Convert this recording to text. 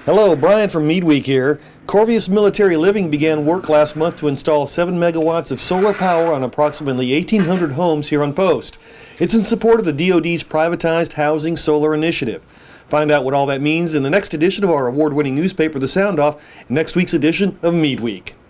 Hello, Brian from Meade Week here. Corvias Military Living began work last month to install 7 megawatts of solar power on approximately 1,800 homes here on post. It's in support of the DoD's Privatized Housing Solar Initiative. Find out what all that means in the next edition of our award-winning newspaper, The Sound Off, in next week's edition of Meade Week.